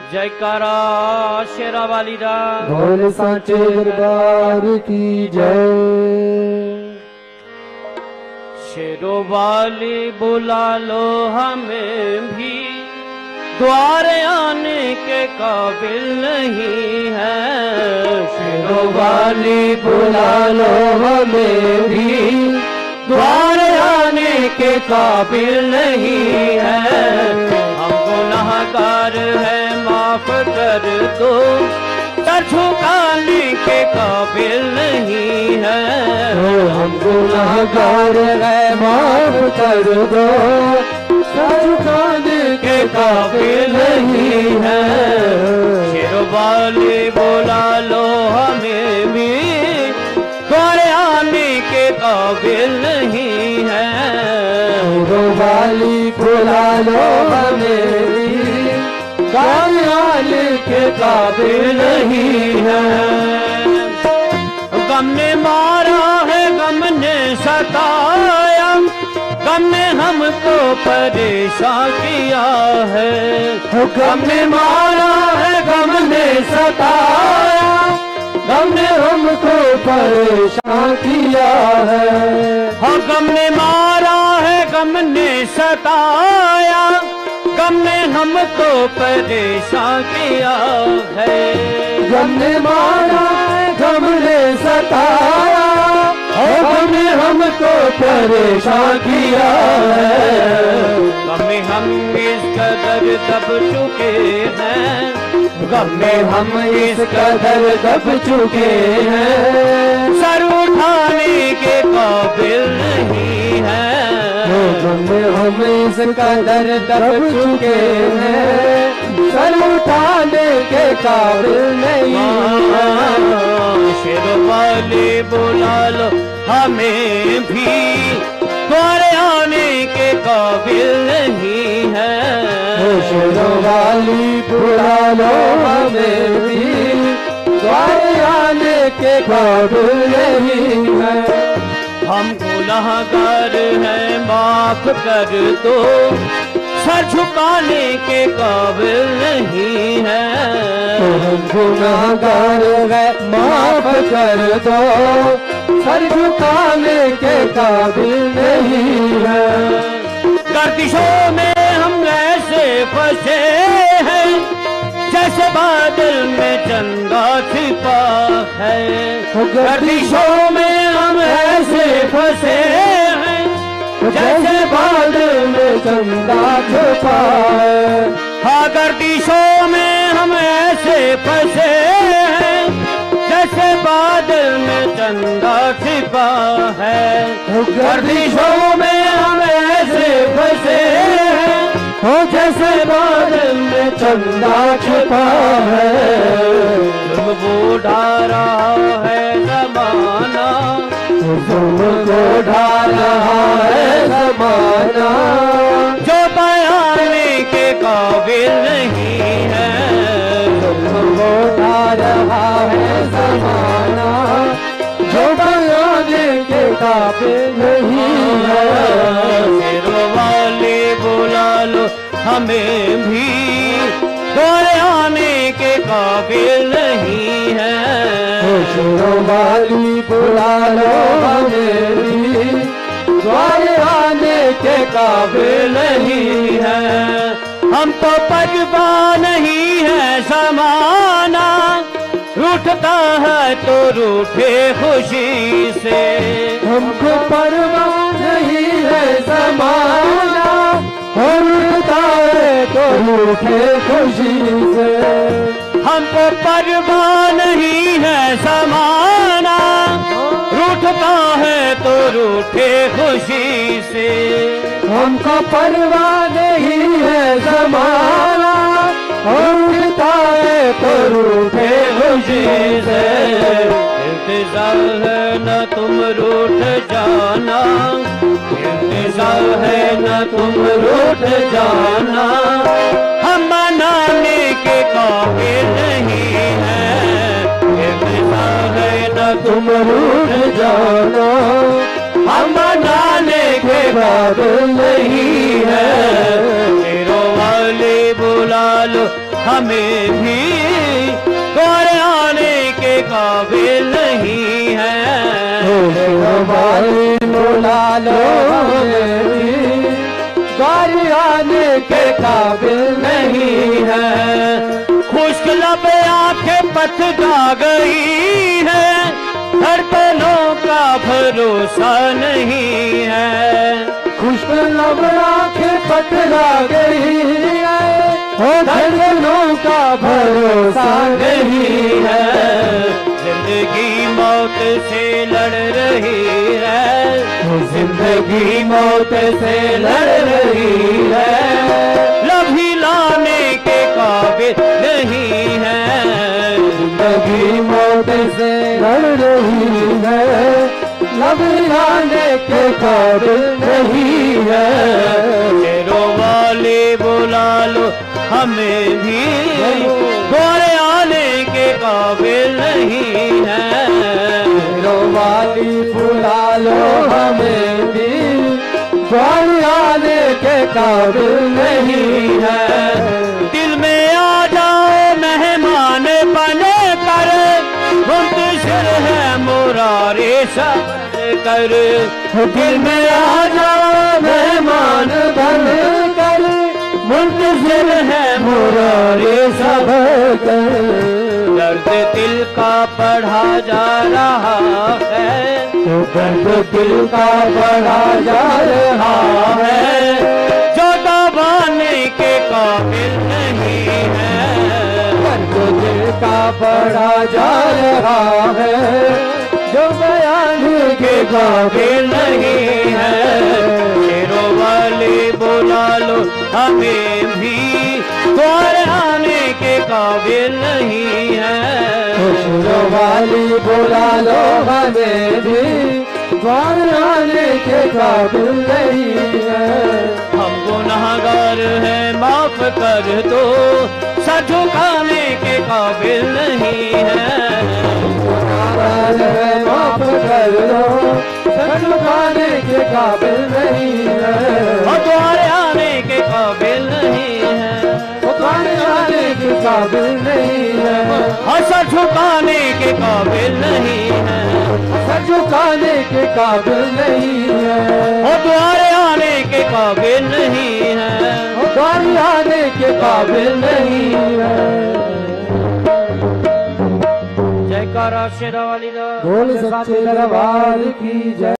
जयकारा शेरा वाली दा बोल सांचे दरबार की जय। शेरों वाली बुला लो हमें भी, द्वारे आने के काबिल नहीं है। शेरों वाली बुला लो हमें भी, द्वारे आने के काबिल नहीं है। हम गुनाहगार हैं माफ कर दो, सर झुकाने के काबिल नहीं है। हम गुनाहगार हैं माफ कर दो, सर झुकाने के काबिल नहीं है। शेरों वाली बुला लो हमें भी, द्वारे आने के काबिल नहीं है। शेरों वाली बुला लो हमें भी, द्वारे आने के काबिल नहीं है। गम ने मारा है, गम ने सताया, गम ने हमको परेशान किया है। गम ने मारा है, गम ने सताया, गम ने हमको परेशान किया है। हाँ, गम ने मारा है, गम ने सताया, गम ने हमको परेशान किया है। गम ने मारा है, गम ने सताया, गम ने हमको परेशान किया है। गम में हम इस कदर दब चुके हैं, गम में हम इस कदर दब चुके हैं, सर उठाने के काबिल नहीं है। गम में हम इस कदर दब चुके हैं, सर उठाने के काबिल नहीं है। शेरों वाली बुला लो हमें भी, द्वारे आने के काबिल नहीं है। शेरों वाली बुला लो हमें भी, द्वारे आने के काबिल नहीं है। हम गुनाहगार हैं माफ कर दो, सर झुकाने के काबिल नहीं है। हम गुनाहगार हैं माफ कर दो, सर झुकाने के काबिल नहीं है। गर्दिशों में हम ऐसे फंसे हैं, जैसे बादल में चंदा छिपा है। गर्दिशों में हम ऐसे फंसे हैं, जैसे बादल में चंदा छुपा है। हाँ, गर्दिशों में हम ऐसे फंसे हैं, जैसे बादल में चंदा छिपा है। गर्दिशों में हम ऐसे फंसे हैं, जैसे बादल में चंदा छुपा है। वो ढा रहा है ज़माना, तुमको ढा रहा है ज़माना, जो बयाने के काबिल नहीं है। तुमको ढा रहा है ज़माना, जो बयाने के काबिल नहीं है। शेरों वाली बुला लो हमें भी, द्वारे आने के काबिल नहीं है। शेरों वाली बुला लो हमें भी, द्वारे आने के काबिल नहीं है। हम तो परवाह नहीं है ज़माना, रूठता है तो रूठे खुशी से। हमको परवाह नहीं है ज़माना, रूठता है तो रूठे खुशी से। हमको परवाह नहीं है ज़माना, रूठता है तो रूठे खुशी से। हमको परवाह नहीं है ज़माना, रूठता है तो रूठे खुशी से। इंतज़ार है न तुम रूठ जाना, इंतज़ार है न तुम रूठ जाना, हम मनाने के काबिल नहीं है। इंतज़ार है न तुम रूठ जाना, हम मनाने के काबिल नहीं है। शेरों वाली बुला लो हमें भी द्वार आने के काबिल नहीं है। वाली बुला लो हमें भी द्वार आने के काबिल नहीं है। खुश्क लब आंखें पथ जा गई है, धड़कनों का भरोसा नहीं है। खुश्क लब आंखें पथरा गई है, धड़कनों का भरोसा नहीं है। जिंदगी मौत से लड़ रही है, जिंदगी मौत से लड़ रही है। लब हिलाने के काबिल नहीं है। जिंदगी मौत से लड़ रही है, लब हिलाने के काबिल नहीं है। शेरों वाले बुला लो हमें भी द्वार आने के काबिल नहीं है। शेरों वाली बुला लो हमें भी द्वार आने के काबिल नहीं है। दिल में आ जाओ मेहमान बने कर, मुंतशिर है मुरारे सबर कर। दिल में आ जाओ मेहमान बन कर, मुंतशिर है मुरारे सबर कर। दर्द दिल का बढ़ा जा रहा है, दर्द दिल का बढ़ा जा रहा है, जो दबाने के काबिल नहीं है। दर्द दिल का बढ़ा जा रहा है, जो बयान के काबिल नहीं है। शेरों वाले बुला लो हमें भी द्वार आने के काबिल नहीं है। शेरों वाली बुला लो हमें भी द्वार आने के काबिल नहीं है। हम गुनाहगार हैं माफ कर दो, सर झुकाने के काबिल नहीं है। माफ कर दो, सर झुकाने के काबिल नहीं है। और द्वार आने के काबिल नहीं है। द्वार आने के काबिल नहीं है। और सर झुकाने के काबिल नहीं है। सर झुकाने के काबिल नहीं है। और द्वार आने के काबिल नहीं है। द्वार आने के काबिल नहीं है। जयकारा शेरा वाली दा। बोल सच्चे दरबार की जय।